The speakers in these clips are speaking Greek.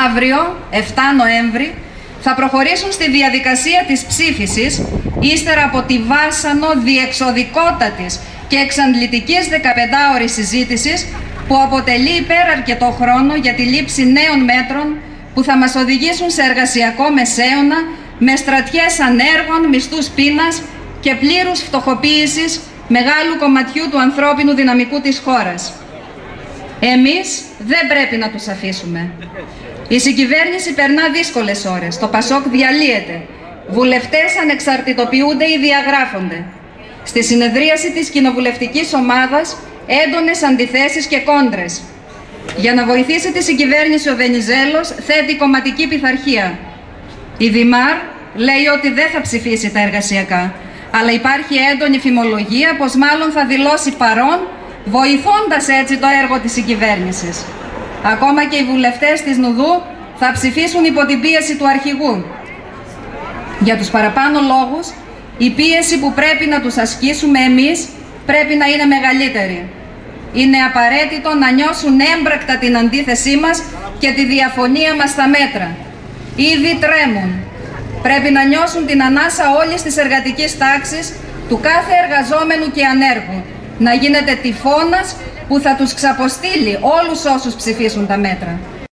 Αύριο, 7 Νοέμβρη, θα προχωρήσουν στη διαδικασία της ψήφισης, ύστερα από τη βάσανο διεξοδικότατης και εξαντλητικής 15ωρης συζήτησης, που αποτελεί υπεραρκετό χρόνο για τη λήψη νέων μέτρων που θα μας οδηγήσουν σε εργασιακό μεσαίωνα με στρατιές ανέργων, μισθούς πείνας και πλήρους φτωχοποίησης μεγάλου κομματιού του ανθρώπινου δυναμικού της χώρας. Εμείς δεν πρέπει να τους αφήσουμε. Η συγκυβέρνηση περνά δύσκολες ώρες, το ΠΑΣΟΚ διαλύεται, βουλευτές ανεξαρτητοποιούνται ή διαγράφονται. Στη συνεδρίαση της κοινοβουλευτικής ομάδας έντονες αντιθέσεις και κόντρες. Για να βοηθήσει τη συγκυβέρνηση ο Βενιζέλος θέτει κομματική πειθαρχία. Η Δημάρ λέει ότι δεν θα ψηφίσει τα εργασιακά, αλλά υπάρχει έντονη φημολογία πως μάλλον θα δηλώσει παρόν, βοηθώντας έτσι το έργο της συγκυβέρνησης. Ακόμα και οι βουλευτές της Νουδού θα ψηφίσουν υπό την πίεση του αρχηγού. Για τους παραπάνω λόγους, η πίεση που πρέπει να τους ασκήσουμε εμείς πρέπει να είναι μεγαλύτερη. Είναι απαραίτητο να νιώσουν έμπρακτα την αντίθεσή μας και τη διαφωνία μας στα μέτρα. Ήδη τρέμουν. Πρέπει να νιώσουν την ανάσα όλης της εργατικής τάξης, του κάθε εργαζόμενου και ανέργου. Να γίνεται τυφώνας που θα τους ξαποστείλει όλους όσους ψηφίσουν τα μέτρα.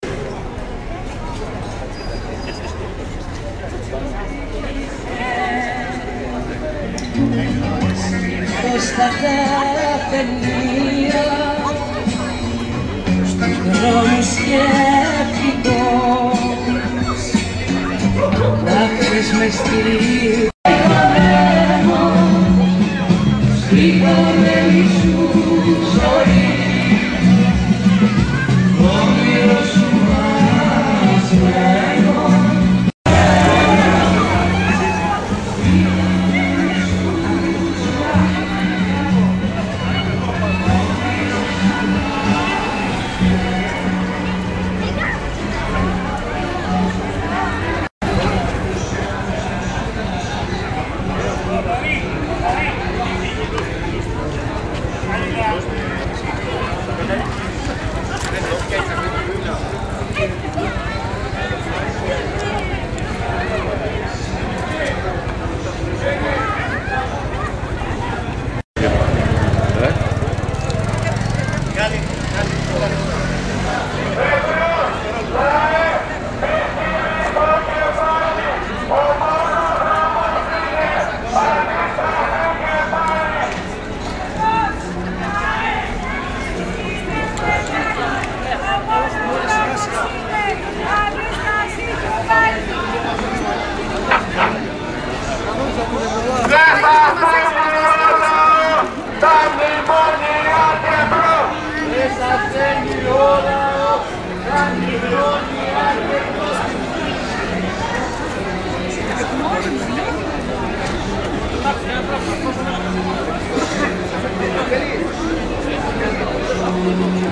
Στα καφενεία, στους δρόμους σκέφτηκος, να χθες με στη χαμένη σου ζωή, όνειρο σου ασμένο. Feliz.